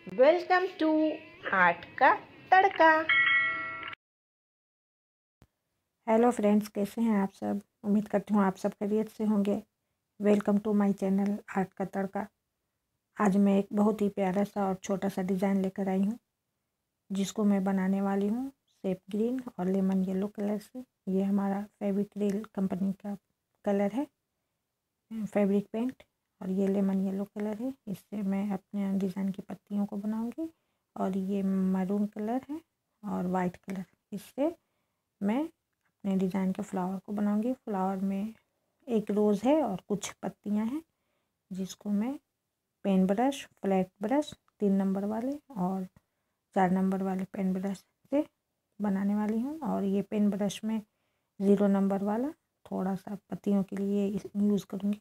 Welcome to art का तड़का। Hello friends, कैसे हैं आप सब। उम्मीद करती हूँ आप सब खैरियत से होंगे। Welcome to my channel art का तड़का। आज मैं एक बहुत ही प्यारा सा और छोटा सा डिज़ाइन लेकर आई हूँ, जिसको मैं बनाने वाली हूँ सेप ग्रीन और लेमन येलो कलर से। ये हमारा फेविक्रिल कंपनी का कलर है, फैब्रिक पेंट, और ये लेमन येलो कलर है। इससे मैं अपने डिज़ाइन की पत्तियों को बनाऊँगी। और ये मैरून कलर है और वाइट कलर, इससे मैं अपने डिज़ाइन के फ्लावर को बनाऊंगी। फ्लावर में एक रोज़ है और कुछ पत्तियां हैं, जिसको मैं pen brush, flat brush 3 number वाले और 4 नंबर वाले पेन ब्रश से बनाने वाली हूँ। और ये पेन ब्रश में 0 नंबर वाला थोड़ा सा पत्तियों के लिए यूज़ करूँगी।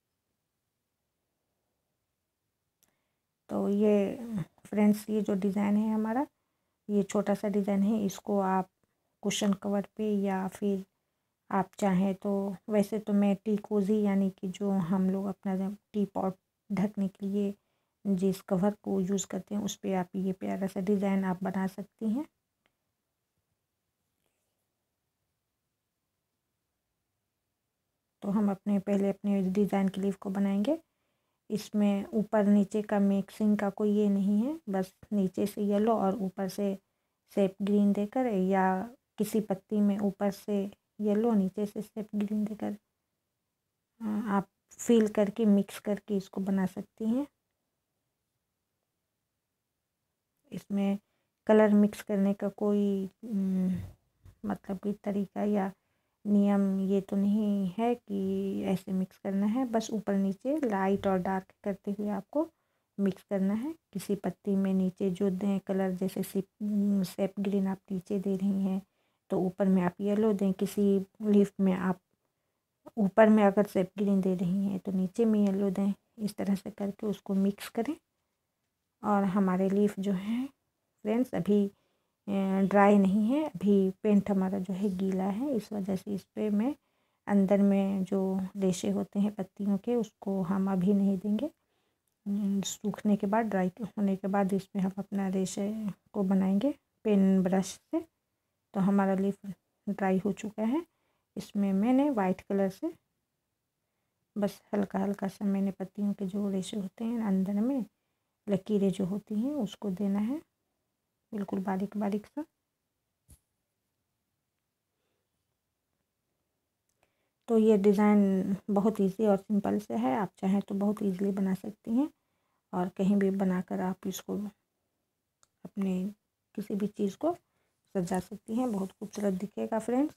तो ये फ्रेंड्स, ये जो डिज़ाइन है हमारा, ये छोटा सा डिज़ाइन है। इसको आप कुशन कवर पे या फिर आप चाहें तो, वैसे तो मैं टी कोज़ी यानी कि जो हम लोग अपना टी पॉट ढकने के लिए जिस कवर को यूज़ करते हैं, उस पर आप ये प्यारा सा डिज़ाइन आप बना सकती हैं। तो हम पहले अपने डिज़ाइन की लीफ को बनाएंगे। इसमें ऊपर नीचे का मिक्सिंग का कोई ये नहीं है, बस नीचे से येलो और ऊपर से सेप ग्रीन देकर, या किसी पत्ती में ऊपर से येलो नीचे से सेप ग्रीन देकर आप फिल करके मिक्स करके इसको बना सकती हैं। इसमें कलर मिक्स करने का कोई मतलब कि तरीका या नियम ये तो नहीं है कि ऐसे मिक्स करना है। बस ऊपर नीचे लाइट और डार्क करते हुए आपको मिक्स करना है। किसी पत्ती में नीचे जो दें कलर, जैसे सेप ग्रीन आप नीचे दे रही हैं तो ऊपर में आप येलो दें। किसी लीफ में आप ऊपर में अगर सेप ग्रीन दे रही हैं तो नीचे में येलो दें। इस तरह से करके उसको मिक्स करें। और हमारे लीफ जो हैं फ्रेंड्स अभी ड्राई नहीं है, अभी पेंट हमारा जो है गीला है। इस वजह से इस पर मैं अंदर में जो रेशे होते हैं पत्तियों के, उसको हम अभी नहीं देंगे। सूखने के बाद, ड्राई होने के बाद इसमें हम अपना रेशे को बनाएंगे पेन ब्रश से। तो हमारा लीफ ड्राई हो चुका है। इसमें मैंने वाइट कलर से बस हल्का हल्का सा मैंने पत्तियों के जो रेशे होते हैं अंदर में लकीरें जो होती हैं उसको देना है, बिल्कुल बारीक बारीक सा। तो ये डिज़ाइन बहुत इजी और सिंपल से है, आप चाहें तो बहुत इजीली बना सकती हैं। और कहीं भी बनाकर आप इसको अपने किसी भी चीज़ को सजा सकती हैं, बहुत खूबसूरत दिखेगा फ्रेंड्स।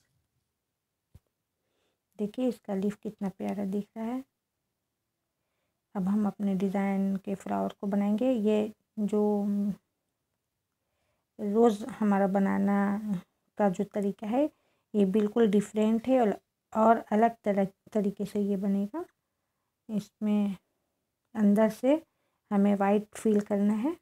देखिए इसका लीफ कितना प्यारा दिख रहा है। अब हम अपने डिज़ाइन के फ्लावर को बनाएंगे। ये जो रोज़ हमारा बनाना का जो तरीका है ये बिल्कुल डिफरेंट है और अलग तरीके से ये बनेगा। इसमें अंदर से हमें वाइट फिल करना है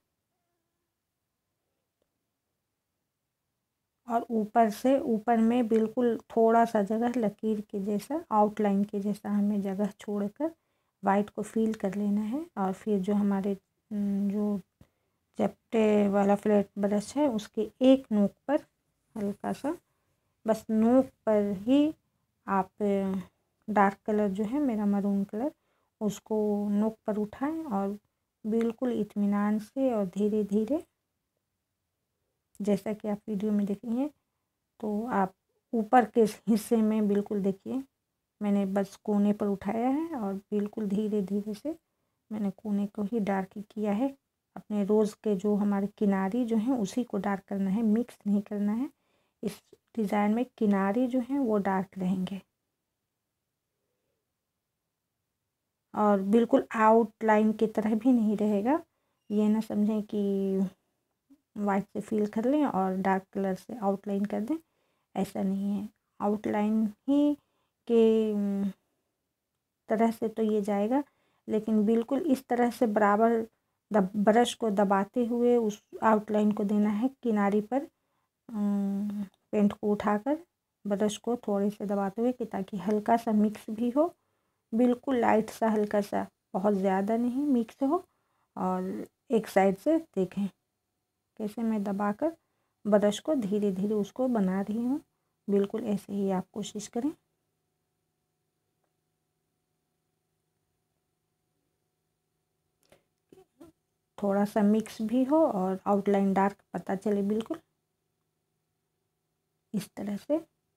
और ऊपर में बिल्कुल थोड़ा सा जगह लकीर के जैसा, आउटलाइन के जैसा हमें जगह छोड़कर वाइट को फिल कर लेना है। और फिर जो हमारे जो चपटे वाला फ्लैट ब्रश है उसके एक नोक पर हल्का सा, बस नोक पर ही आप डार्क कलर जो है मेरा मरून कलर, उसको नोक पर उठाएं और बिल्कुल इत्मीनान से और धीरे धीरे, जैसा कि आप वीडियो में देखेंगे, तो आप ऊपर के हिस्से में बिल्कुल देखिए मैंने बस कोने पर उठाया है और बिल्कुल धीरे धीरे से मैंने कोने को ही डार्क किया है। अपने रोज़ के जो हमारे किनारे जो हैं उसी को डार्क करना है, मिक्स नहीं करना है। इस डिज़ाइन में किनारे जो हैं वो डार्क रहेंगे और बिल्कुल आउटलाइन की तरह भी नहीं रहेगा। ये ना समझें कि वाइट से फिल कर लें और डार्क कलर से आउटलाइन कर दें, ऐसा नहीं है। आउटलाइन ही के तरह से तो ये जाएगा, लेकिन बिल्कुल इस तरह से बराबर ब्रश को दबाते हुए उस आउटलाइन को देना है किनारे पर। पेंट को उठाकर ब्रश को थोड़े से दबाते हुए कि ताकि हल्का सा मिक्स भी हो, बिल्कुल लाइट सा हल्का सा, बहुत ज़्यादा नहीं मिक्स हो। और एक साइड से देखें कैसे मैं दबाकर ब्रश को धीरे धीरे उसको बना रही हूँ। बिल्कुल ऐसे ही आप कोशिश करें। थोड़ा सा मिक्स भी हो और आउटलाइन डार्क पता चले, बिल्कुल इस तरह से।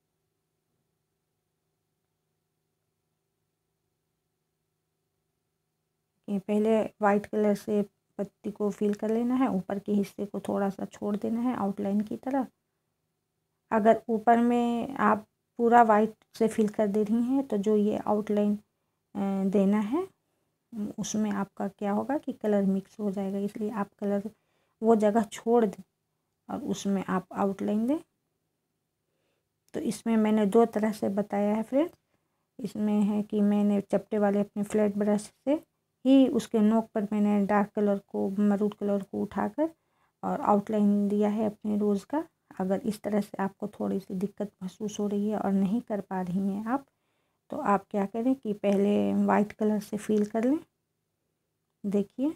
ये पहले वाइट कलर से पत्ती को फिल कर लेना है, ऊपर के हिस्से को थोड़ा सा छोड़ देना है आउटलाइन की तरह। अगर ऊपर में आप पूरा वाइट से फिल कर दे रही हैं तो जो ये आउटलाइन देना है उसमें आपका क्या होगा कि कलर मिक्स हो जाएगा, इसलिए आप कलर वो जगह छोड़ दें और उसमें आप आउटलाइन दें। तो इसमें मैंने दो तरह से बताया है फ्रेंड्स। इसमें है कि मैंने चपटे वाले अपने फ्लैट ब्रश से ही उसके नोक पर मैंने डार्क कलर को, मरून कलर को उठाकर और आउटलाइन दिया है अपने रोज़ का। अगर इस तरह से आपको थोड़ी सी दिक्कत महसूस हो रही है और नहीं कर पा रही हैं आप, तो आप क्या करें कि पहले वाइट कलर से फिल कर लें। देखिए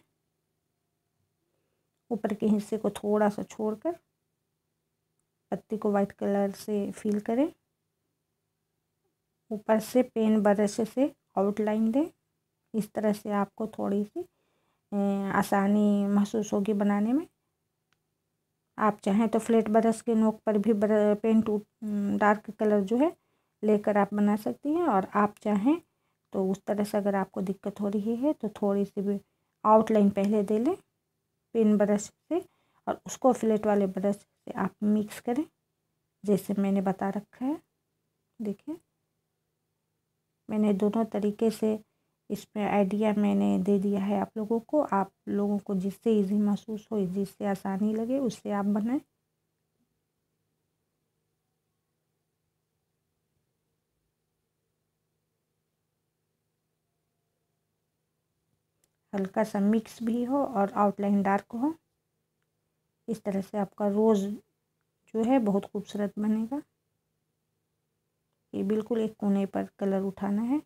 ऊपर के हिस्से को थोड़ा सा छोड़कर पत्ती को वाइट कलर से फिल करें। ऊपर से पेन ब्रश से आउटलाइन दें। इस तरह से आपको थोड़ी सी आसानी महसूस होगी बनाने में। आप चाहें तो फ्लैट ब्रश के नोक पर भी पेन टू डार्क कलर जो है लेकर आप बना सकती हैं, और आप चाहें तो उस तरह से अगर आपको दिक्कत हो रही है तो थोड़ी सी भी आउटलाइन पहले दे लें पेन ब्रश से और उसको फ्लैट वाले ब्रश से आप मिक्स करें जैसे मैंने बता रखा है। देखिए मैंने दोनों तरीके से इसमें आइडिया मैंने दे दिया है आप लोगों को। आप लोगों को जिससे इजी महसूस हो, जिससे आसानी लगे, उससे आप बनाएं। हल्का सा मिक्स भी हो और आउटलाइन डार्क हो, इस तरह से आपका रोज़ जो है बहुत खूबसूरत बनेगा। ये बिल्कुल एक कोने पर कलर उठाना है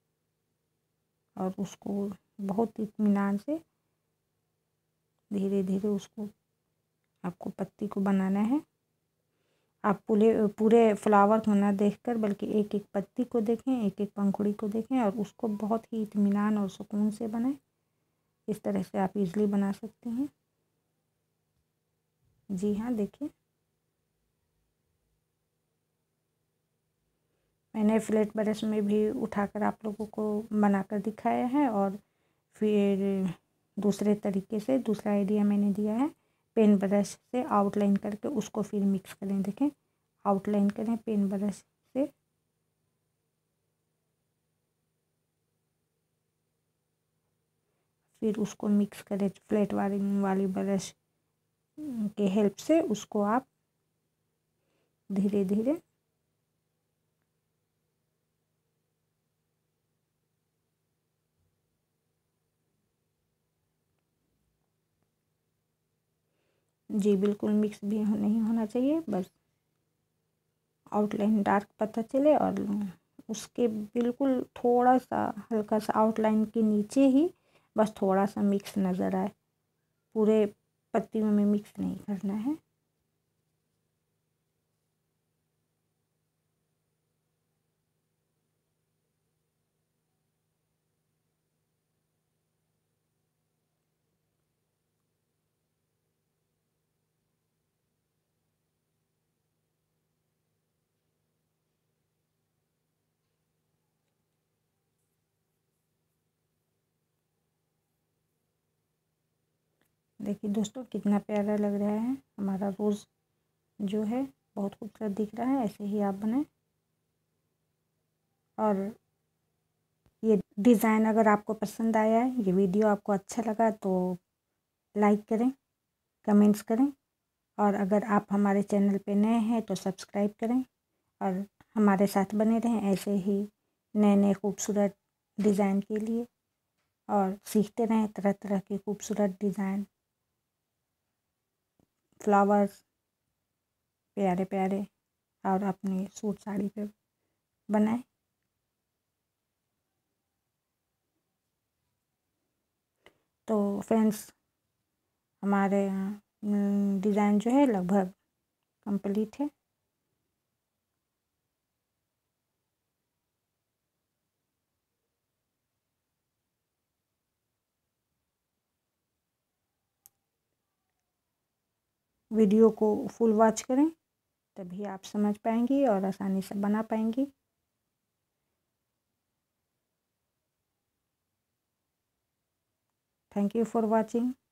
और उसको बहुत इत्मीनान से धीरे धीरे उसको आपको पत्ती को बनाना है। आप पूरे पूरे फ्लावर को ना देखकर बल्कि एक एक पत्ती को देखें, एक एक पंखुड़ी को देखें और उसको बहुत ही इत्मीनान और सुकून से बनाएं। इस तरह से आप इजली बना सकते हैं। जी हाँ, देखिए मैंने फ्लैट ब्रश में भी उठाकर आप लोगों को बनाकर दिखाया है, और फिर दूसरे तरीके से दूसरा आइडिया मैंने दिया है पेन ब्रश से आउटलाइन करके उसको फिर मिक्स करें। देखें आउटलाइन करें पेन ब्रश से, फिर उसको मिक्स करें फ्लैट वाली ब्रश के हेल्प से। उसको आप धीरे धीरे जी बिल्कुल मिक्स भी नहीं होना चाहिए, बस आउटलाइन डार्क पता चले और उसके बिल्कुल थोड़ा सा हल्का सा आउटलाइन के नीचे ही बस थोड़ा सा मिक्स नज़र आए, पूरे पत्तियों में मिक्स नहीं करना है। देखिए दोस्तों कितना प्यारा लग रहा है हमारा रोज़ जो है, बहुत खूबसूरत दिख रहा है। ऐसे ही आप बनाएं। और ये डिज़ाइन अगर आपको पसंद आया है, ये वीडियो आपको अच्छा लगा तो लाइक करें, कमेंट्स करें, और अगर आप हमारे चैनल पे नए हैं तो सब्सक्राइब करें और हमारे साथ बने रहें ऐसे ही नए नए खूबसूरत डिज़ाइन के लिए, और सीखते रहें तरह तरह के खूबसूरत डिज़ाइन, फ्लावर्स प्यारे प्यारे, और अपने सूट साड़ी पे बनाएं। तो फ्रेंड्स, हमारे डिज़ाइन जो है लगभग कंप्लीट है। वीडियो को फुल वॉच करें, तभी आप समझ पाएंगी और आसानी से बना पाएंगी। Thank you for watching.